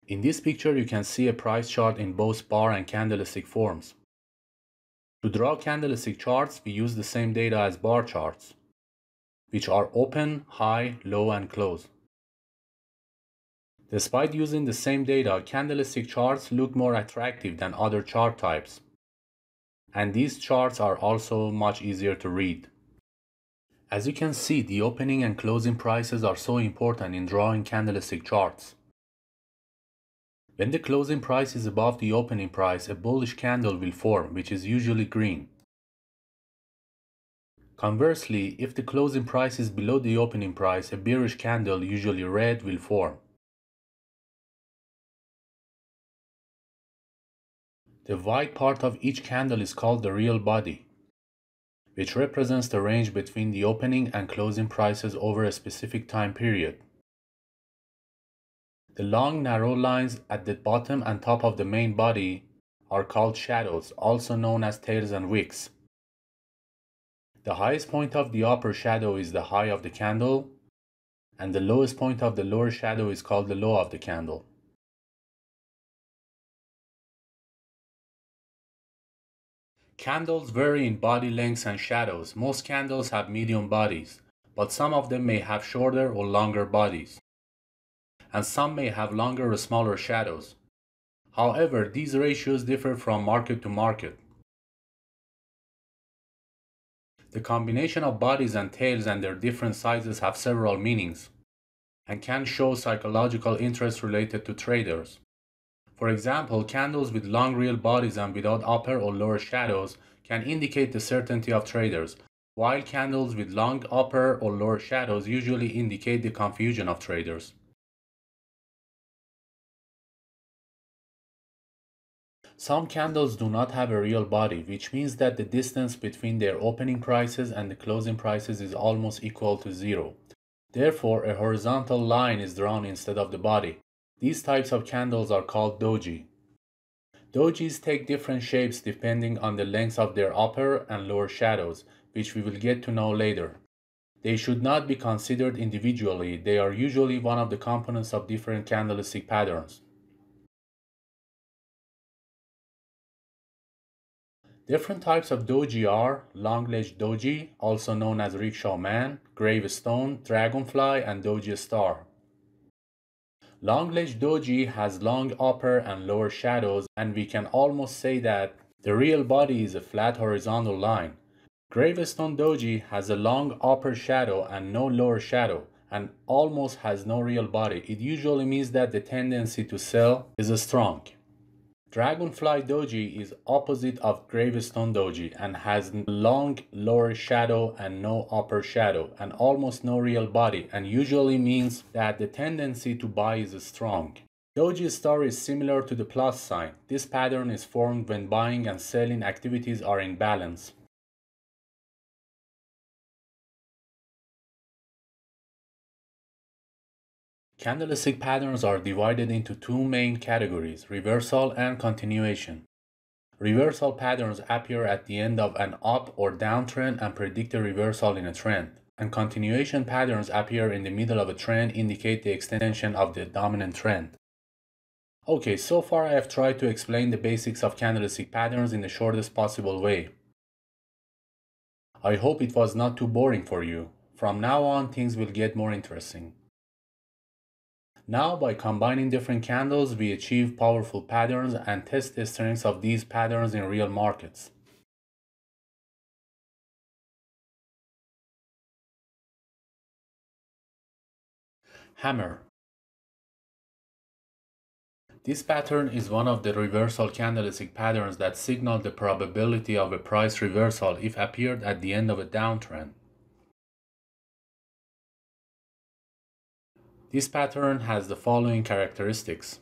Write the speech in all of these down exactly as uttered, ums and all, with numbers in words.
In this picture, you can see a price chart in both bar and candlestick forms. To draw candlestick charts, we use the same data as bar charts, which are open, high, low, and close. Despite using the same data, candlestick charts look more attractive than other chart types. And these charts are also much easier to read. As you can see, the opening and closing prices are so important in drawing candlestick charts. When the closing price is above the opening price, a bullish candle will form, which is usually green. Conversely, if the closing price is below the opening price, a bearish candle, usually red, will form. The white part of each candle is called the real body, which represents the range between the opening and closing prices over a specific time period. The long, narrow lines at the bottom and top of the main body are called shadows, also known as tails and wicks. The highest point of the upper shadow is the high of the candle, and the lowest point of the lower shadow is called the low of the candle. Candles vary in body lengths and shadows. Most candles have medium bodies, but some of them may have shorter or longer bodies, and some may have longer or smaller shadows. However, these ratios differ from market to market. The combination of bodies and tails and their different sizes have several meanings, and can show psychological interest related to traders. For example, candles with long real bodies and without upper or lower shadows can indicate the certainty of traders, while candles with long upper or lower shadows usually indicate the confusion of traders. Some candles do not have a real body, which means that the distance between their opening prices and the closing prices is almost equal to zero. Therefore, a horizontal line is drawn instead of the body. These types of candles are called doji. Dojis take different shapes depending on the length of their upper and lower shadows, which we will get to know later. They should not be considered individually. They are usually one of the components of different candlestick patterns. Different types of doji are long-ledge doji, also known as rickshaw man, gravestone, dragonfly, and doji star. Long-ledge doji has long upper and lower shadows, and we can almost say that the real body is a flat horizontal line. Gravestone doji has a long upper shadow and no lower shadow, and almost has no real body. It usually means that the tendency to sell is strong. Dragonfly doji is opposite of gravestone doji and has long lower shadow and no upper shadow and almost no real body, and usually means that the tendency to buy is strong. Doji star is similar to the plus sign. This pattern is formed when buying and selling activities are in balance. Candlestick patterns are divided into two main categories, reversal and continuation. Reversal patterns appear at the end of an up or down trend and predict a reversal in a trend, and continuation patterns appear in the middle of a trend, indicate the extension of the dominant trend. Okay, so far I have tried to explain the basics of candlestick patterns in the shortest possible way. I hope it was not too boring for you. From now on, things will get more interesting. Now, by combining different candles, we achieve powerful patterns and test the strengths of these patterns in real markets. Hammer. This pattern is one of the reversal candlestick patterns that signal the probability of a price reversal if appeared at the end of a downtrend. This pattern has the following characteristics.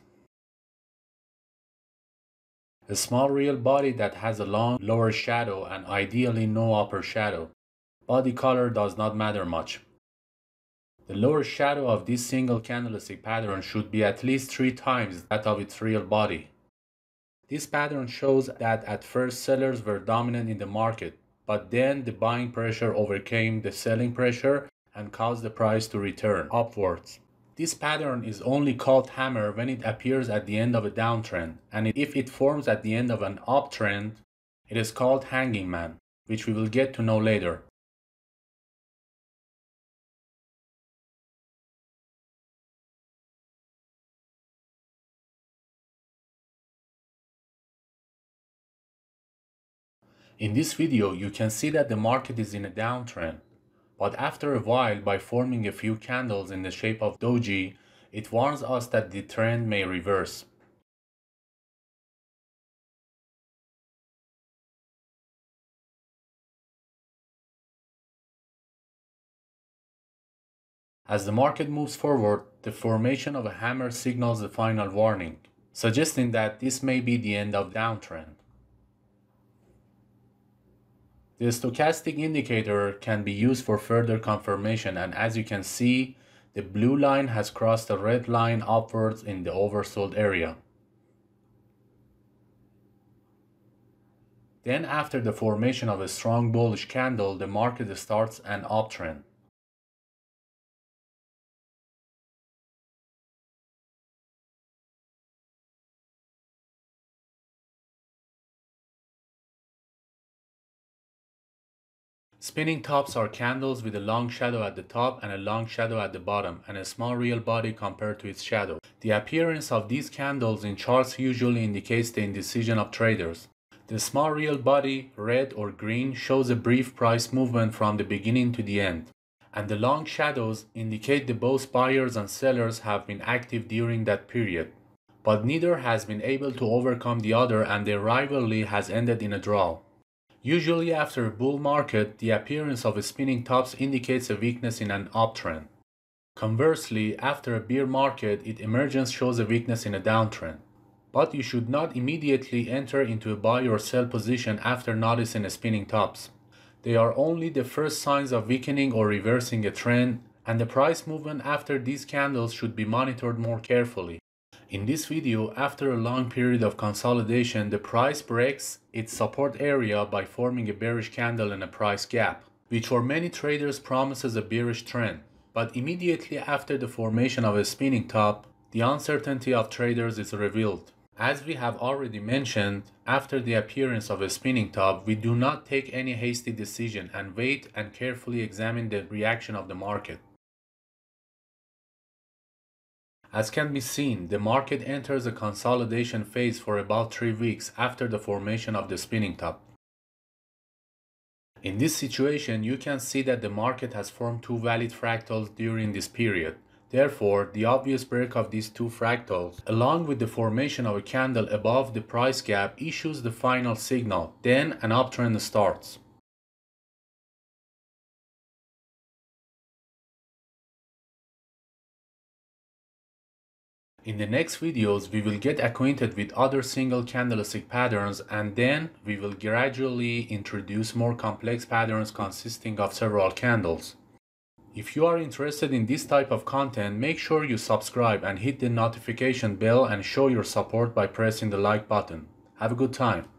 A small real body that has a long lower shadow and ideally no upper shadow. Body color does not matter much. The lower shadow of this single candlestick pattern should be at least three times that of its real body. This pattern shows that at first sellers were dominant in the market, but then the buying pressure overcame the selling pressure and caused the price to return upwards. This pattern is only called hammer when it appears at the end of a downtrend, and if it forms at the end of an uptrend, it is called hanging man, which we will get to know later. In this video, you can see that the market is in a downtrend, but after a while, by forming a few candles in the shape of Doji, it warns us that the trend may reverse. As the market moves forward, the formation of a hammer signals the final warning, suggesting that this may be the end of the downtrend. The stochastic indicator can be used for further confirmation, and as you can see, the blue line has crossed the red line upwards in the oversold area. Then after the formation of a strong bullish candle, the market starts an uptrend. Spinning tops are candles with a long shadow at the top and a long shadow at the bottom, and a small real body compared to its shadow. The appearance of these candles in charts usually indicates the indecision of traders. The small real body, red or green, shows a brief price movement from the beginning to the end, and the long shadows indicate that both buyers and sellers have been active during that period. But neither has been able to overcome the other, and their rivalry has ended in a draw. Usually after a bull market, the appearance of spinning tops indicates a weakness in an uptrend. Conversely, after a bear market, its emergence shows a weakness in a downtrend. But you should not immediately enter into a buy or sell position after noticing spinning tops. They are only the first signs of weakening or reversing a trend, and the price movement after these candles should be monitored more carefully. In this video, after a long period of consolidation, the price breaks its support area by forming a bearish candle and a price gap, which for many traders promises a bearish trend. But immediately after the formation of a spinning top, the uncertainty of traders is revealed. As we have already mentioned, after the appearance of a spinning top, we do not take any hasty decision and wait and carefully examine the reaction of the market. As can be seen, the market enters a consolidation phase for about three weeks after the formation of the spinning top. In this situation, you can see that the market has formed two valid fractals during this period. Therefore, the obvious break of these two fractals, along with the formation of a candle above the price gap, issues the final signal. Then an uptrend starts. In the next videos, we will get acquainted with other single candlestick patterns, and then we will gradually introduce more complex patterns consisting of several candles. If you are interested in this type of content, make sure you subscribe and hit the notification bell and show your support by pressing the like button. Have a good time.